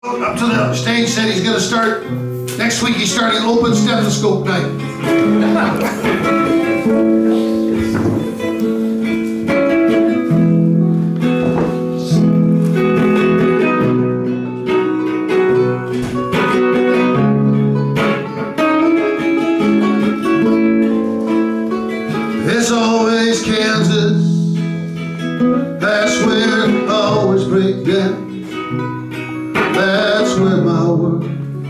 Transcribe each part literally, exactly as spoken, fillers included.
Up to the stage, said he's going to start, next week he's starting open stethoscope night. It's always Kansas, that's where I always break down. That's where my world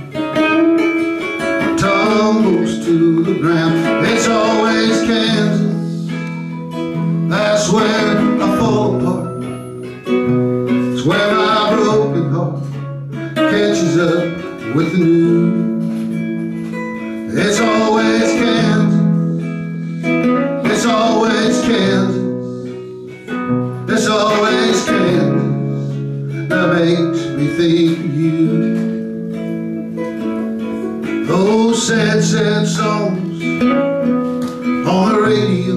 tumbles to the ground. It's always Kansas, that's where I fall apart. It's where my broken heart catches up with the news. It's always Kansas, it's always Kansas, it's always Kansas that makes me think of you. Those sad, sad songs on the radio,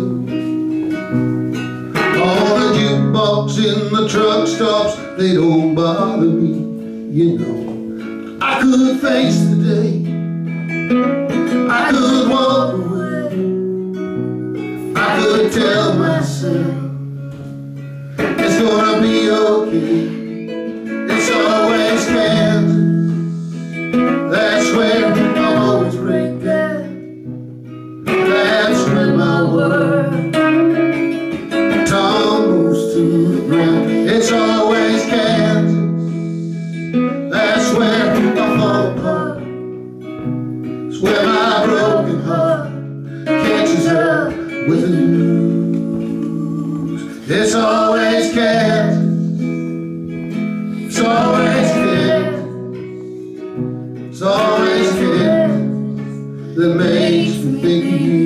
all the jukebox in the truck stops, they don't bother me. You know, I could face the day, I could walk away, I could tell myself it's gonna be okay. It's always Kansas, that's where I always break down. That's where my world tumbles to the ground. It's always Kansas, that's where I fall apart. It's where my broken heart catches up with the news. It's always Kansas, it's always Kansas, it's always Kansas that makes me think of you.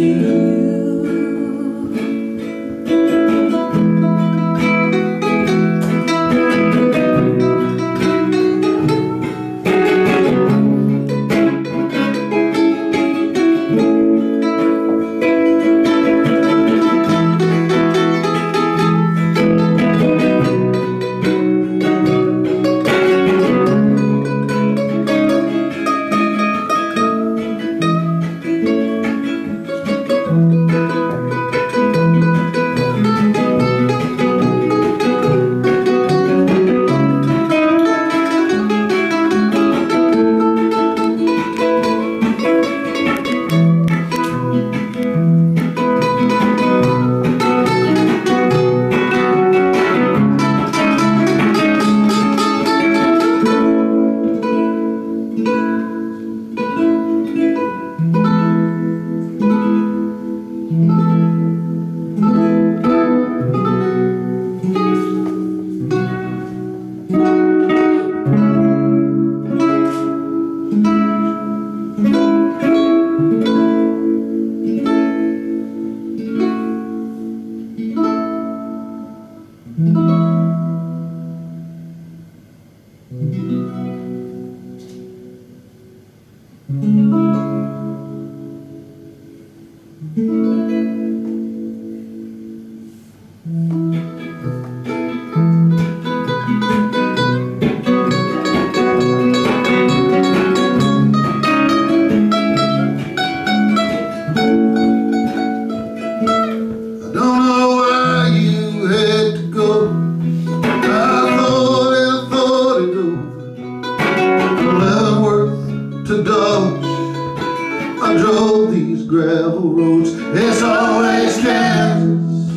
I drove these gravel roads. It's always Kansas,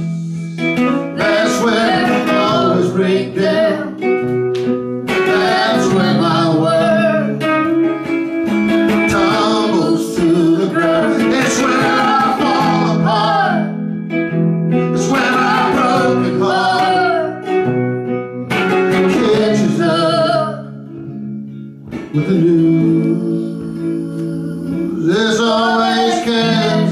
that's where I always break down. That's where my world tumbles to the ground. It's where I fall apart. It's where my broken heart catches up with the news. There's always Kansas.